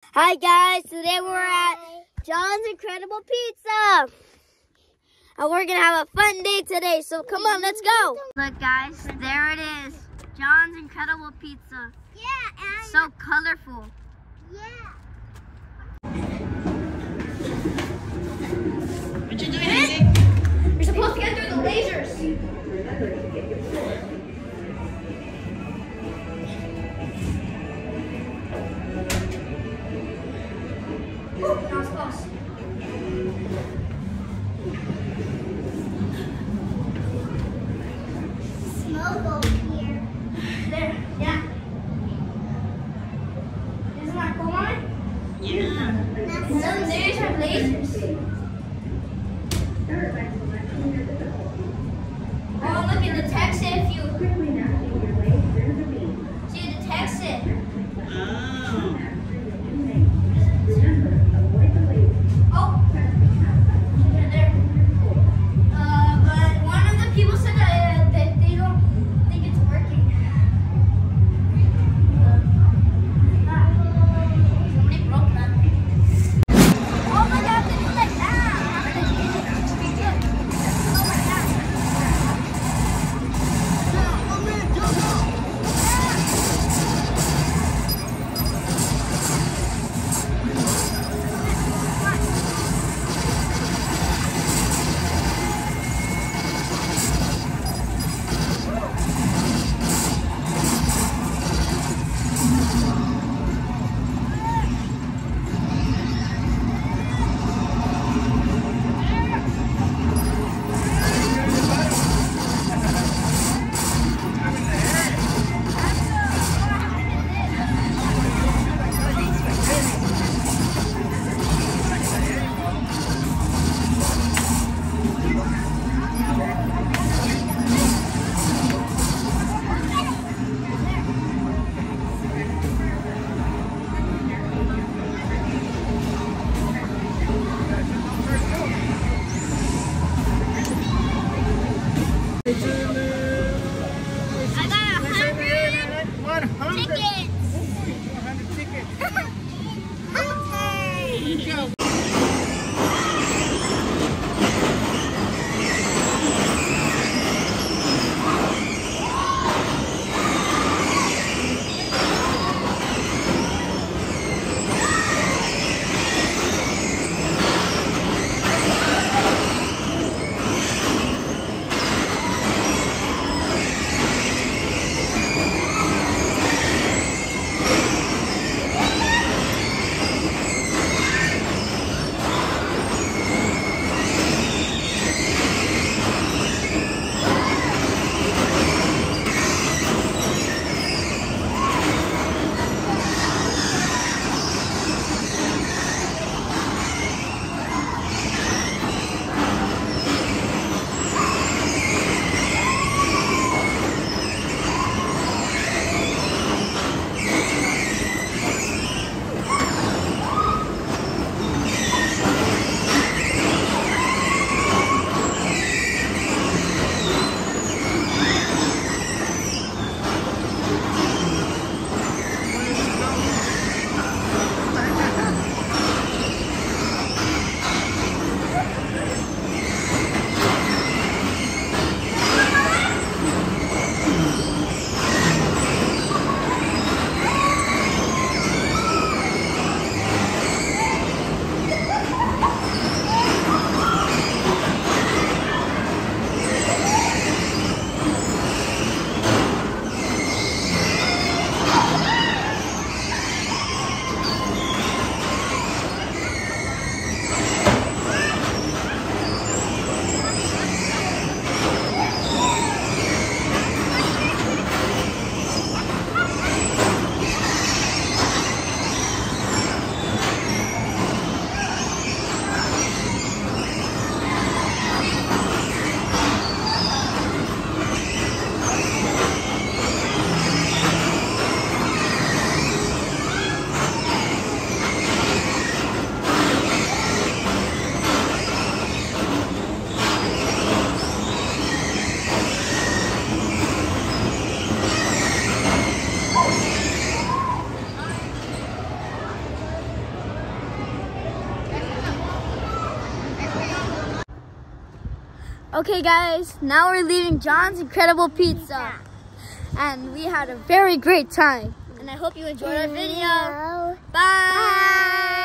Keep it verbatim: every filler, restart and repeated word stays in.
Hi guys, today we're at John's Incredible Pizza. And we're gonna have a fun day today, so come on, let's go. Look guys, there it is. John's Incredible Pizza. Yeah, and It's so colorful. yeah. What you doing, Isaac? You're supposed to get through the lasers. Oh, that was close. Smoke over here. There, yeah. Isn't that cool, Mommy? Yeah. That's Some so lasers have lasers. Oh, look, it detects it if you see it detects it. Oh. Oh, there. Uh, but one of the people said that, uh, that they don't think it's working. Uh, ah, somebody broke that. Oh my God, they do like that. Okay, guys, now we're leaving John's Incredible Pizza. And we had a very great time. And I hope you enjoyed our video. Bye. Bye.